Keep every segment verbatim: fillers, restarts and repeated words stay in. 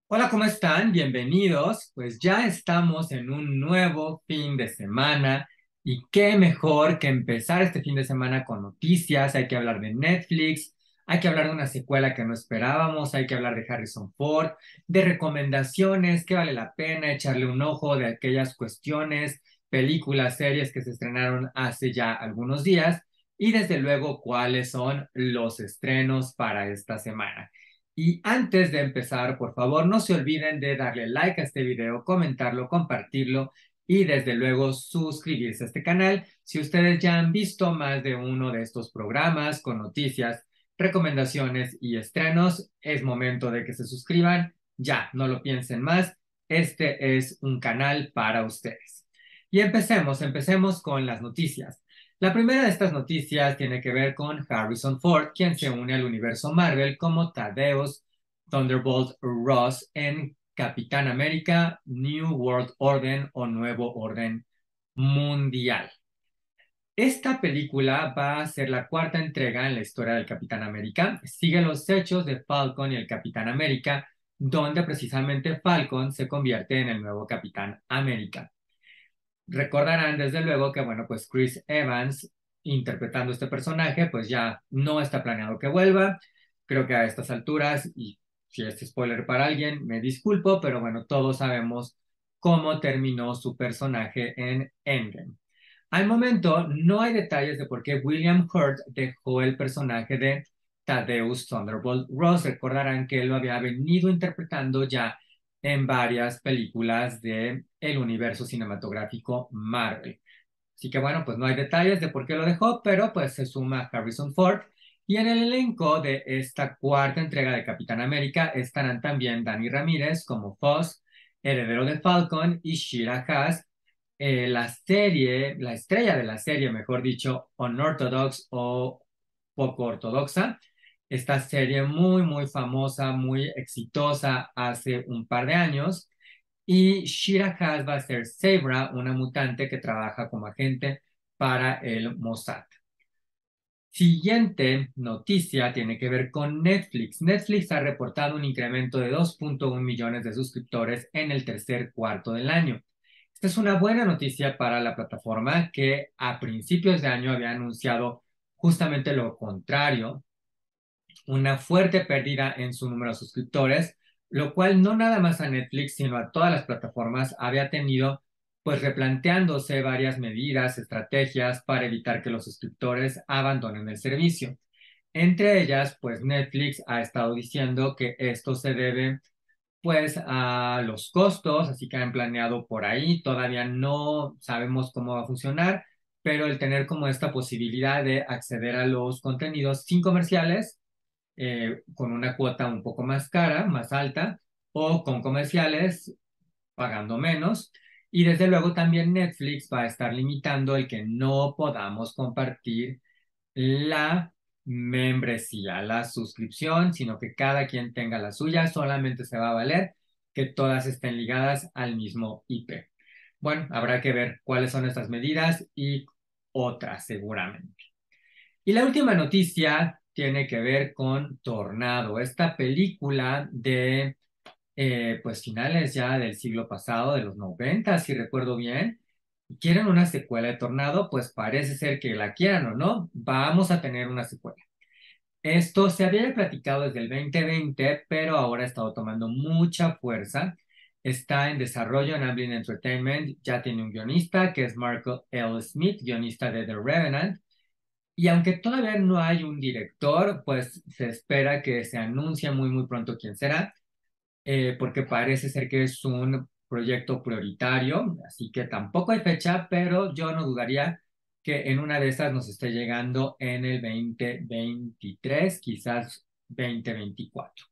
Hola, ¿cómo están? Bienvenidos. Pues ya estamos en un nuevo fin de semana y qué mejor que empezar este fin de semana con noticias. Hay que hablar de Netflix, hay que hablar de una secuela que no esperábamos, hay que hablar de Harrison Ford, de recomendaciones, que vale la pena echarle un ojo de aquellas cuestiones, películas, series que se estrenaron hace ya algunos días y desde luego cuáles son los estrenos para esta semana. Y antes de empezar, por favor, no se olviden de darle like a este video, comentarlo, compartirlo y desde luego suscribirse a este canal. Si ustedes ya han visto más de uno de estos programas con noticias, recomendaciones y estrenos, es momento de que se suscriban. Ya, no lo piensen más. Este es un canal para ustedes. Y empecemos, empecemos con las noticias. La primera de estas noticias tiene que ver con Harrison Ford, quien se une al universo Marvel como Thaddeus Thunderbolt Ross en Capitán América, New World Order o Nuevo Orden Mundial. Esta película va a ser la cuarta entrega en la historia del Capitán América. Sigue los hechos de Falcon y el Capitán América, donde precisamente Falcon se convierte en el nuevo Capitán América. Recordarán desde luego que, bueno, pues Chris Evans interpretando este personaje, pues ya no está planeado que vuelva. Creo que a estas alturas, y si es spoiler para alguien, me disculpo, pero bueno, todos sabemos cómo terminó su personaje en Endgame. Al momento, no hay detalles de por qué William Hurt dejó el personaje de Thaddeus Thunderbolt Ross. Recordarán que él lo había venido interpretando ya en varias películas de el universo cinematográfico Marvel. Así que bueno, pues no hay detalles de por qué lo dejó, pero pues se suma Harrison Ford. Y en el elenco de esta cuarta entrega de Capitán América estarán también Dani Ramírez como Foss, heredero de Falcon, y Shira Haas, eh, la serie, la estrella de la serie, mejor dicho, Unorthodox o poco ortodoxa. Esta serie muy, muy famosa, muy exitosa hace un par de años. Y Shira Haas va a ser Sabra, una mutante que trabaja como agente para el Mossad. Siguiente noticia tiene que ver con Netflix. Netflix ha reportado un incremento de dos punto uno millones de suscriptores en el tercer cuarto del año. Esta es una buena noticia para la plataforma que a principios de año había anunciado justamente lo contrario, una fuerte pérdida en su número de suscriptores, lo cual no nada más a Netflix, sino a todas las plataformas había tenido, pues replanteándose varias medidas, estrategias para evitar que los suscriptores abandonen el servicio. Entre ellas, pues Netflix ha estado diciendo que esto se debe pues a los costos, así que han planeado por ahí, todavía no sabemos cómo va a funcionar, pero el tener como esta posibilidad de acceder a los contenidos sin comerciales, eh, con una cuota un poco más cara, más alta, o con comerciales pagando menos. Y desde luego también Netflix va a estar limitando el que no podamos compartir la membresía, la suscripción, sino que cada quien tenga la suya, solamente se va a valer que todas estén ligadas al mismo I P. Bueno, habrá que ver cuáles son estas medidas y otras seguramente. Y la última noticia tiene que ver con Tornado, esta película de eh, pues finales ya del siglo pasado, de los noventa, si recuerdo bien. ¿Quieren una secuela de Tornado? Pues parece ser que la quieran o no, vamos a tener una secuela. Esto se había platicado desde el dos mil veinte, pero ahora ha estado tomando mucha fuerza. Está en desarrollo en Amblin Entertainment, ya tiene un guionista que es Marco L. Smith, guionista de The Revenant. Y aunque todavía no hay un director, pues se espera que se anuncie muy, muy pronto quién será, eh, porque parece ser que es un proyecto prioritario, así que tampoco hay fecha, pero yo no dudaría que en una de esas nos esté llegando en el dos mil veintitrés, quizás dos mil veinticuatro.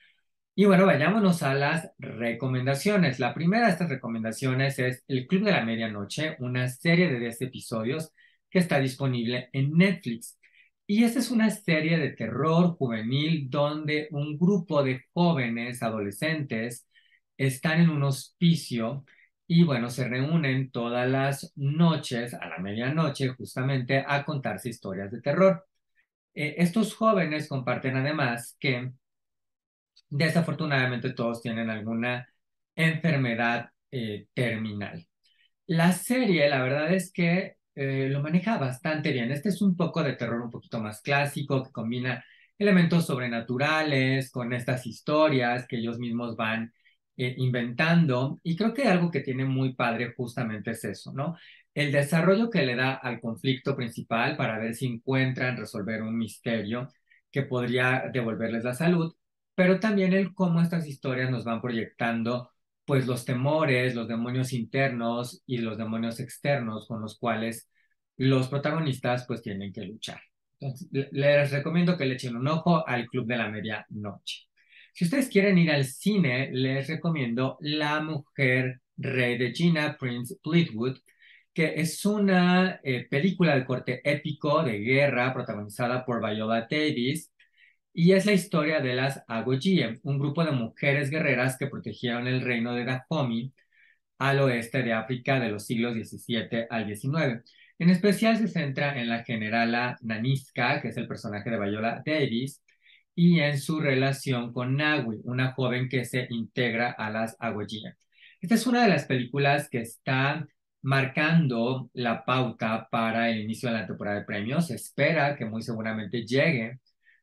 Y bueno, vayámonos a las recomendaciones. La primera de estas recomendaciones es El Club de la Medianoche, una serie de diez episodios que está disponible en Netflix. Y esta es una serie de terror juvenil donde un grupo de jóvenes adolescentes están en un hospicio y bueno, se reúnen todas las noches, a la medianoche justamente, a contarse historias de terror. Eh, estos jóvenes comparten además que Desafortunadamente todos tienen alguna enfermedad eh, terminal. La serie, la verdad es que eh, lo maneja bastante bien. Este es un poco de terror un poquito más clásico, que combina elementos sobrenaturales con estas historias que ellos mismos van eh, inventando. Y creo que algo que tiene muy padre justamente es eso, ¿no? El desarrollo que le da al conflicto principal para ver si encuentran resolver un misterio que podría devolverles la salud, pero también el cómo estas historias nos van proyectando pues los temores, los demonios internos y los demonios externos con los cuales los protagonistas pues tienen que luchar. Entonces, les recomiendo que le echen un ojo al Club de la Medianoche. Si ustedes quieren ir al cine, les recomiendo La Mujer Rey de Gina Prince Fleetwood, que es una eh, película de corte épico de guerra protagonizada por Viola Davis y es la historia de las Agojie, un grupo de mujeres guerreras que protegieron el reino de Dahomey al oeste de África de los siglos diecisiete al diecinueve. En especial se centra en la generala Naniska, que es el personaje de Viola Davis, y en su relación con Nawi, una joven que se integra a las Agojie. Esta es una de las películas que está marcando la pauta para el inicio de la temporada de premios. Se espera que muy seguramente llegue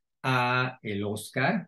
a el Oscar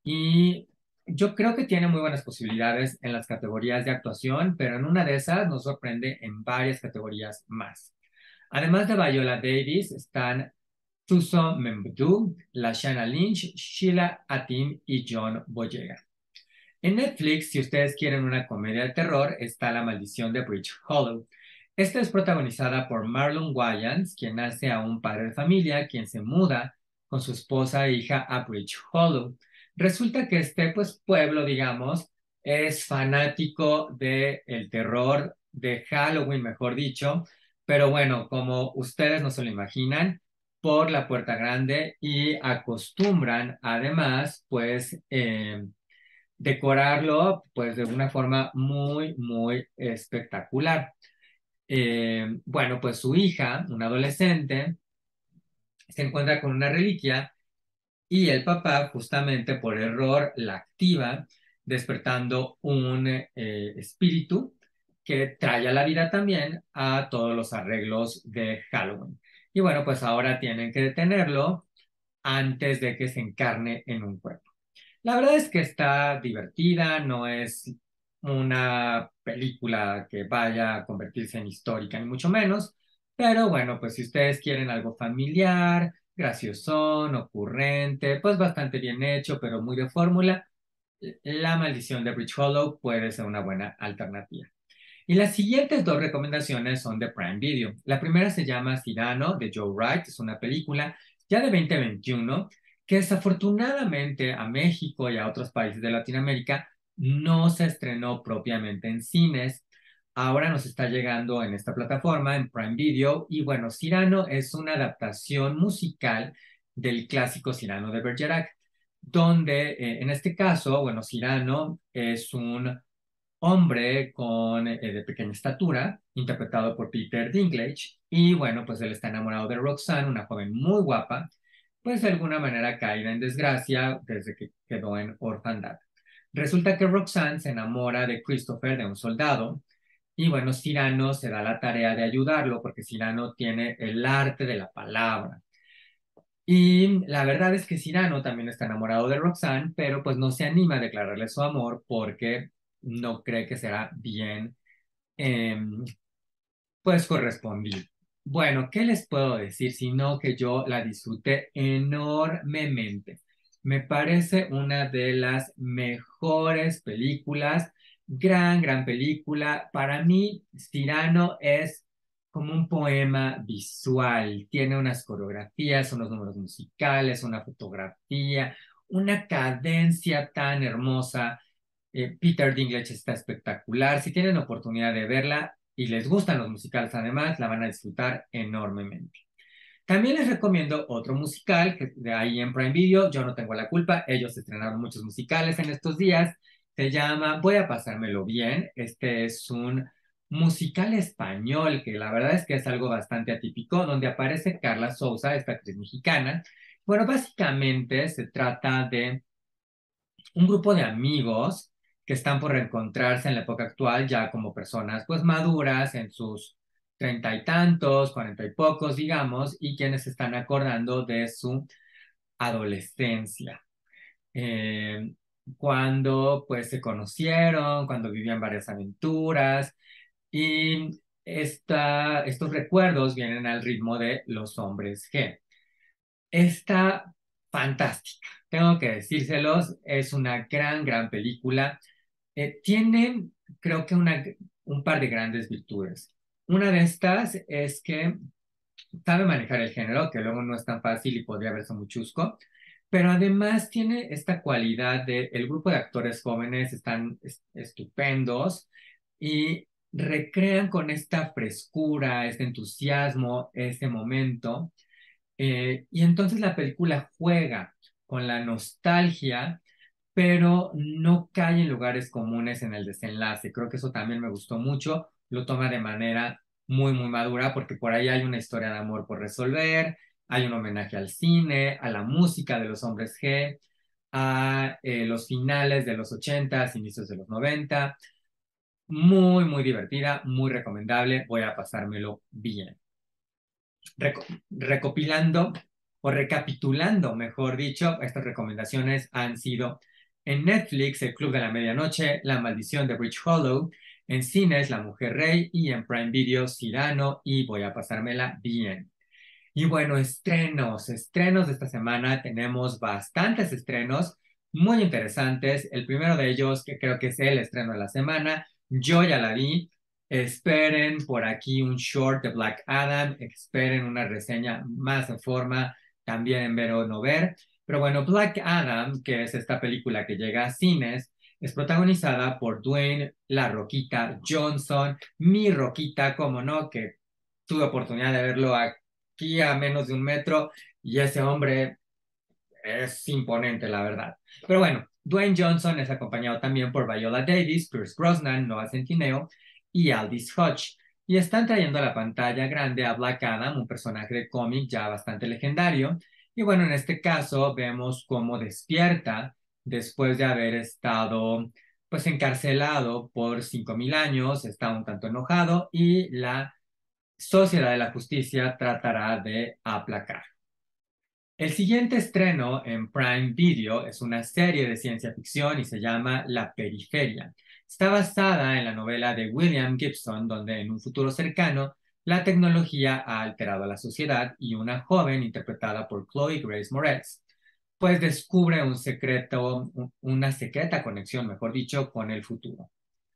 y yo creo que tiene muy buenas posibilidades en las categorías de actuación, pero en una de esas nos sorprende en varias categorías más. Además de Viola Davis, están Thuso Mbendu, Lashana Lynch, Sheila Atim y John Boyega. En Netflix, si ustedes quieren una comedia de terror, está La Maldición de Bridge Hollow. Esta es protagonizada por Marlon Wayans, quien hace a un padre de familia, quien se muda con su esposa e hija a Bridge Hollow. Resulta que este pues, pueblo, digamos, es fanático del terror, de Halloween, mejor dicho, pero bueno, como ustedes no se lo imaginan, por la puerta grande y acostumbran además, pues, eh, decorarlo pues de una forma muy, muy espectacular. Eh, bueno, pues su hija, una adolescente, se encuentra con una reliquia y el papá justamente por error la activa, despertando un eh, espíritu que trae a la vida también a todos los arreglos de Halloween. Y bueno, pues ahora tienen que detenerlo antes de que se encarne en un cuerpo. La verdad es que está divertida, no es una película que vaya a convertirse en histórica, ni mucho menos, pero bueno, pues si ustedes quieren algo familiar, graciosón, ocurrente, pues bastante bien hecho, pero muy de fórmula, La Maldición de Bridge Hollow puede ser una buena alternativa. Y las siguientes dos recomendaciones son de Prime Video. La primera se llama Cyrano de Joe Wright, es una película ya de dos mil veintiuno que desafortunadamente a México y a otros países de Latinoamérica no se estrenó propiamente en cines. Ahora nos está llegando en esta plataforma, en Prime Video. Y bueno, Cyrano es una adaptación musical del clásico Cyrano de Bergerac, donde eh, en este caso, bueno, Cyrano es un hombre con, eh, de pequeña estatura, interpretado por Peter Dinklage, y bueno, pues él está enamorado de Roxanne, una joven muy guapa, pues de alguna manera caída en desgracia desde que quedó en orfandad. Resulta que Roxanne se enamora de Christopher, de un soldado, y bueno, Cyrano se da la tarea de ayudarlo porque Cyrano tiene el arte de la palabra. Y la verdad es que Cyrano también está enamorado de Roxanne, pero pues no se anima a declararle su amor porque no cree que será bien, eh, pues correspondido. Bueno, ¿qué les puedo decir? Sino que yo la disfruté enormemente. Me parece una de las mejores películas, gran, gran película. Para mí, Cyrano es como un poema visual. Tiene unas coreografías, unos números musicales, una fotografía, una cadencia tan hermosa. Eh, Peter Dinklage está espectacular. Si tienen oportunidad de verla y les gustan los musicales, además, la van a disfrutar enormemente. También les recomiendo otro musical que de ahí en Prime Video. Yo no tengo la culpa. Ellos estrenaron muchos musicales en estos días. Se llama Voy a pasármelo bien. Este es un musical español que la verdad es que es algo bastante atípico, donde aparece Carla Souza, esta actriz mexicana. Bueno, básicamente se trata de un grupo de amigos que están por reencontrarse en la época actual ya como personas pues maduras en sus treinta y tantos, cuarenta y pocos, digamos, y quienes se están acordando de su adolescencia. Eh, cuando pues se conocieron, cuando vivían varias aventuras y esta, estos recuerdos vienen al ritmo de Los Hombres G. Está fantástica, tengo que decírselos, es una gran, gran película. Eh, tiene, creo que una, un par de grandes virtudes. Una de estas es que sabe manejar el género, que luego no es tan fácil y podría verse muy chusco, pero además tiene esta cualidad de el grupo de actores jóvenes están es- estupendos y recrean con esta frescura, este entusiasmo, este momento. Eh, y entonces la película juega con la nostalgia, pero no cae en lugares comunes en el desenlace. Creo que eso también me gustó mucho. Lo toma de manera muy, muy madura, porque por ahí hay una historia de amor por resolver, hay un homenaje al cine, a la música de los hombres G, a eh, los finales de los ochentas, inicios de los noventa. Muy, muy divertida, muy recomendable. Voy a pasármelo bien. Reco- recopilando o recapitulando, mejor dicho, estas recomendaciones han sido en Netflix, El Club de la Medianoche, La Maldición de Bridge Hollow, en cines, La Mujer Rey y en Prime Video, Cyrano y Voy a pasármela bien. Y bueno, estrenos, estrenos de esta semana, tenemos bastantes estrenos muy interesantes. El primero de ellos, que creo que es el estreno de la semana, yo ya la vi. Esperen por aquí un short de Black Adam, esperen una reseña más en forma, también en ver o no ver. Pero bueno, Black Adam, que es esta película que llega a cines, es protagonizada por Dwayne La Roquita Johnson, mi Roquita, como no, que tuve oportunidad de verlo aquí a menos de un metro y ese hombre es imponente, la verdad. Pero bueno, Dwayne Johnson es acompañado también por Viola Davis, Pierce Brosnan, Noah Centineo y Aldis Hodge. Y están trayendo a la pantalla grande a Black Adam, un personaje de cómic ya bastante legendario. Y bueno, en este caso vemos cómo despierta después de haber estado pues encarcelado por cinco mil años, está un tanto enojado y la Sociedad de la Justicia tratará de aplacar. El siguiente estreno en Prime Video es una serie de ciencia ficción y se llama La Periferia. Está basada en la novela de William Gibson, donde en un futuro cercano la tecnología ha alterado a la sociedad y una joven interpretada por Chloe Grace Moretz, pues descubre un secreto, una secreta conexión, mejor dicho, con el futuro.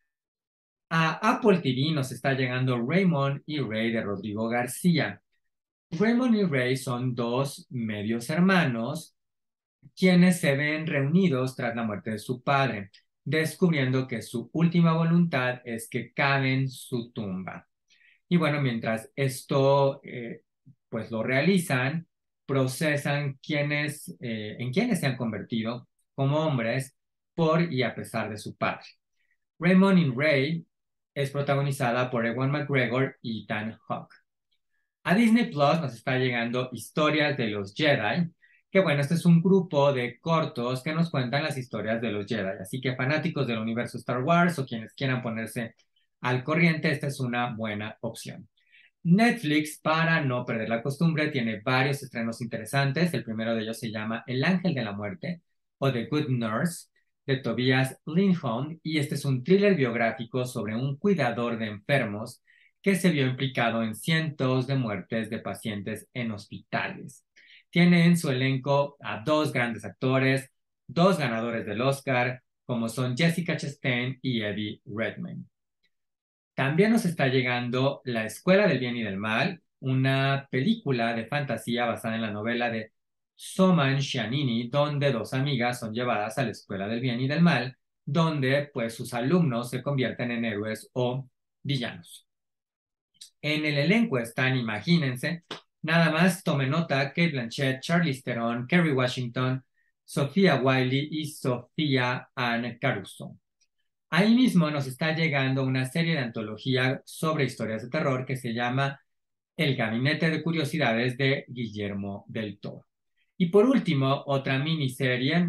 A Apple T V nos está llegando Raymond y Ray de Rodrigo García. Raymond y Ray son dos medios hermanos quienes se ven reunidos tras la muerte de su padre, descubriendo que su última voluntad es que caven su tumba. Y bueno, mientras esto eh, pues lo realizan, procesan quienes, eh, en quienes se han convertido como hombres por y a pesar de su padre. Raymond y Ray es protagonizada por Ewan McGregor y Ethan Hawke. A Disney Plus nos está llegando Historias de los Jedi, que bueno, este es un grupo de cortos que nos cuentan las historias de los Jedi. Así que fanáticos del universo Star Wars o quienes quieran ponerse al corriente, esta es una buena opción. Netflix, para no perder la costumbre, tiene varios estrenos interesantes. El primero de ellos se llama El Ángel de la Muerte o The Good Nurse de Tobias Lindholm y este es un thriller biográfico sobre un cuidador de enfermos que se vio implicado en cientos de muertes de pacientes en hospitales. Tiene en su elenco a dos grandes actores, dos ganadores del Oscar, como son Jessica Chastain y Eddie Redmayne. También nos está llegando La Escuela del Bien y del Mal, una película de fantasía basada en la novela de Soman Shianini, donde dos amigas son llevadas a la Escuela del Bien y del Mal, donde pues sus alumnos se convierten en héroes o villanos. En el elenco están, imagínense, nada más tome nota, Kate Blanchett, Charlize Theron, Kerry Washington, Sofía Wiley y Sofía Ann Caruso. Ahí mismo nos está llegando una serie de antología sobre historias de terror que se llama El Gabinete de Curiosidades de Guillermo del Toro. Y por último, otra miniserie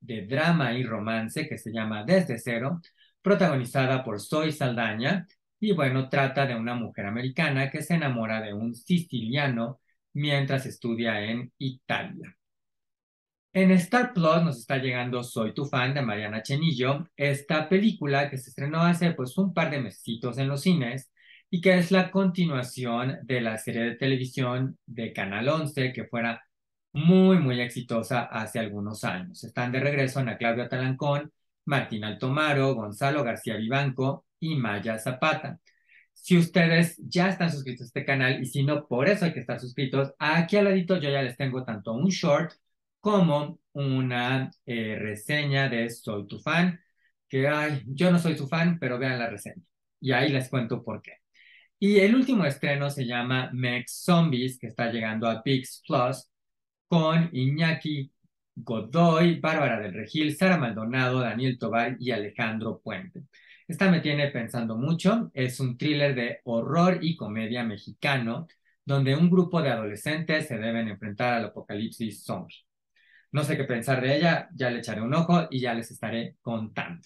de drama y romance que se llama Desde Cero, protagonizada por Zoe Saldaña. Y bueno, trata de una mujer americana que se enamora de un siciliano mientras estudia en Italia. En Star Plus nos está llegando Soy tu fan de Mariana Chenillo, esta película que se estrenó hace pues un par de mesecitos en los cines y que es la continuación de la serie de televisión de Canal once que fuera muy muy exitosa hace algunos años. Están de regreso Ana Claudia Talancón, Martín Altomaro, Gonzalo García Vivanco y Maya Zapata. Si ustedes ya están suscritos a este canal y si no, por eso hay que estar suscritos, aquí al ladito yo ya les tengo tanto un short como una eh, reseña de Soy tu fan, que ay, yo no soy su fan, pero vean la reseña. Y ahí les cuento por qué. Y el último estreno se llama Mex Zombies, que está llegando a ViX Plus, con Iñaki Godoy, Bárbara del Regil, Sara Maldonado, Daniel Tobar y Alejandro Puente. Esta me tiene pensando mucho. Es un thriller de horror y comedia mexicano, donde un grupo de adolescentes se deben enfrentar al apocalipsis zombie. No sé qué pensar de ella, ya le echaré un ojo y ya les estaré contando.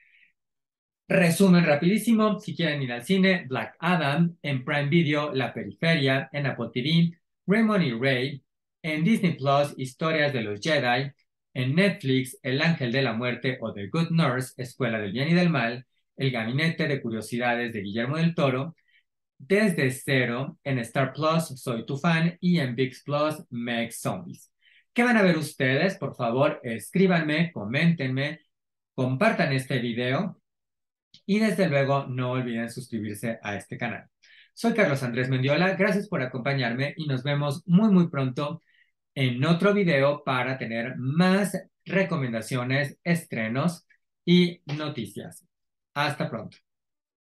Resumen rapidísimo, si quieren ir al cine, Black Adam, en Prime Video, La Periferia, en Apple T V, Raymond y Ray, en Disney Plus, Historias de los Jedi, en Netflix, El Ángel de la Muerte o The Good Nurse, Escuela del Bien y del Mal, El Gabinete de Curiosidades de Guillermo del Toro, Desde Cero, en Star Plus, Soy tu fan, y en ViX Plus, Meg Zombies. ¿Qué van a ver ustedes? Por favor, escríbanme, coméntenme, compartan este video y desde luego no olviden suscribirse a este canal. Soy Carlos Andrés Mendiola, gracias por acompañarme y nos vemos muy muy pronto en otro video para tener más recomendaciones, estrenos y noticias. Hasta pronto.